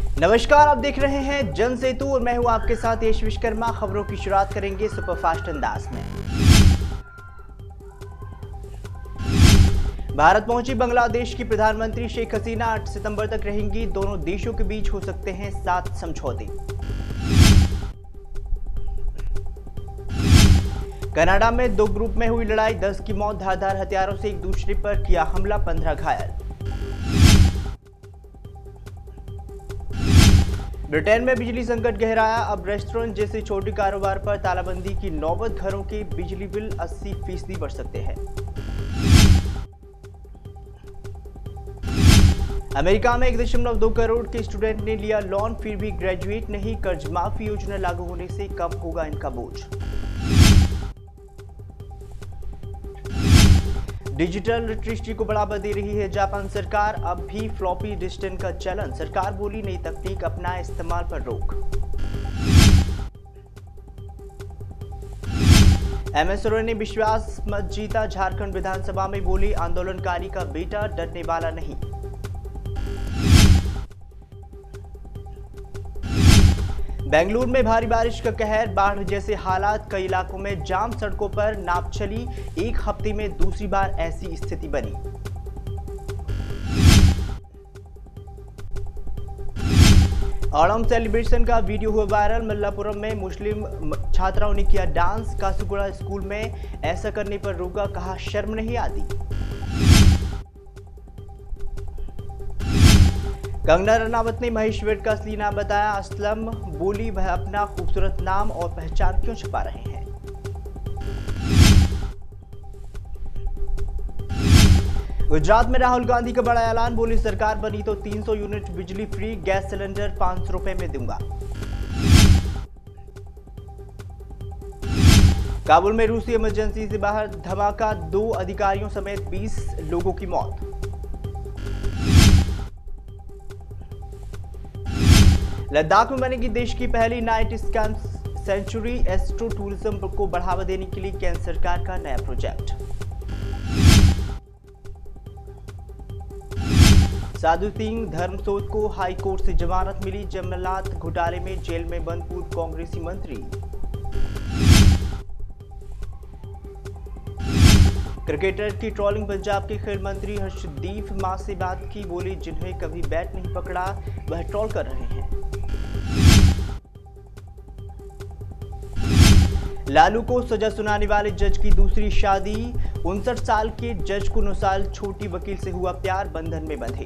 नमस्कार, आप देख रहे हैं जन सेतु और मैं हूं आपके साथ यश विश्वकर्मा। खबरों की शुरुआत करेंगे सुपरफास्ट अंदाज में। भारत पहुंची बांग्लादेश की प्रधानमंत्री शेख हसीना 8 सितंबर तक रहेंगी। दोनों देशों के बीच हो सकते हैं 7 समझौते। कनाडा में 2 ग्रुप में हुई लड़ाई, 10 की मौत, धारदार हथियारों से एक दूसरे पर किया हमला, 15 घायल। ब्रिटेन में बिजली संकट गहराया, अब रेस्टोरेंट जैसे छोटे कारोबार पर तालाबंदी की नौबत, घरों के बिजली बिल 80% बढ़ सकते हैं। अमेरिका में 1.2 करोड़ के स्टूडेंट ने लिया लोन, फिर भी ग्रेजुएट नहीं, कर्ज माफी योजना लागू होने से कम होगा इनका बोझ। डिजिटल लिटरेसी को बढ़ावा दे रही है जापान सरकार, अब भी फ्लॉपी डिस्क का चलन, सरकार बोली नई तकनीक अपनाए, इस्तेमाल पर रोक। एमएस सोरेन ने विश्वास मत जीता, झारखंड विधानसभा में बोले आंदोलनकारी का बेटा डरने वाला नहीं। बेंगलुरु में भारी बारिश का कहर, बाढ़ जैसे हालात, कई इलाकों में जाम, सड़कों पर नाव चली, 1 हफ्ते में दूसरी बार ऐसी स्थिति बनी। ओणम सेलिब्रेशन का वीडियो हुआ वायरल, मल्लापुरम में मुस्लिम छात्राओं ने किया डांस, कासुगुड़ा स्कूल में ऐसा करने पर रोका, कहा शर्म नहीं आती। कंगना रनावत ने महेश विर्क का असली नाम बताया, असलम बोली वह अपना खूबसूरत नाम और पहचान क्यों छुपा रहे हैं। गुजरात में राहुल गांधी का बड़ा ऐलान, बोली सरकार बनी तो 300 यूनिट बिजली फ्री, गैस सिलेंडर 500 रुपए में दूंगा। काबुल में रूसी इमरजेंसी से बाहर धमाका, 2 अधिकारियों समेत 20 लोगों की मौत। लद्दाख में बनेगी देश की पहली night sky sanctuary, astro tourism को बढ़ावा देने के लिए केंद्र सरकार का नया प्रोजेक्ट। साधु सिंह धर्मसोत को हाई कोर्ट से जमानत मिली, जमलात घोटाले में जेल में बंद पूर्व कांग्रेसी मंत्री। क्रिकेटर की ट्रोलिंग, पंजाब के खेल मंत्री हर्षदीप मां से बात की, बोली जिन्हें कभी बैट नहीं पकड़ा वह ट्रोल कर रहे हैं। लालू को सजा सुनाने वाले जज की दूसरी शादी, 59 साल के जज को 9 साल छोटी वकील से हुआ प्यार, बंधन में बंधे।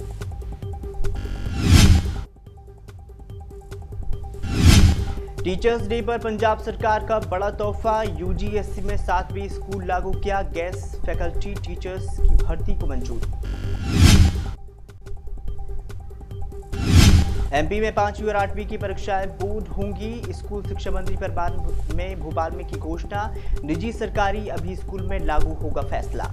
टीचर्स डे पर पंजाब सरकार का बड़ा तोहफा, यूजीएससी में 7वीं स्कूल लागू किया, गेस्ट फैकल्टी टीचर्स की भर्ती को मंजूर। एमपी में 5वीं और 8वीं की परीक्षाएं बोर्ड होंगी, स्कूल शिक्षा मंत्री परवान में भोपाल में की घोषणा, निजी सरकारी अभी स्कूल में लागू होगा फैसला।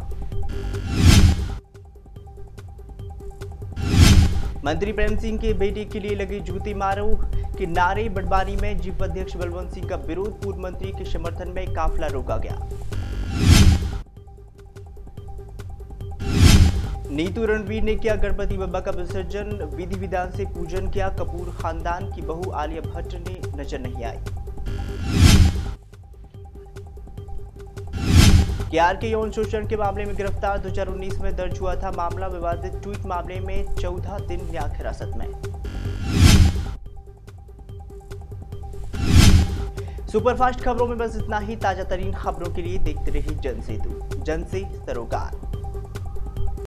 मंत्री प्रेम सिंह के बेटे के लिए लगे जूते मारो के नारे, बड़वानी में जीप अध्यक्ष बलवंत सिंह का विरोध, पूर्व मंत्री के समर्थन में काफिला रोका गया। नीतू रणवीर ने किया गणपति बप्पा का विसर्जन, विधि विधान से पूजन किया, कपूर खानदान की बहू आलिया भट्ट ने नजर नहीं आई। केआर के यौन शोषण के मामले में गिरफ्तार, 2019 में दर्ज हुआ था मामला, विवादित ट्वीट मामले में 14 दिन न्यायिक हिरासत में। सुपरफास्ट खबरों में बस इतना ही। ताजा तरीन खबरों के लिए देखते रहिए जन सेतु, जन से सरोकार।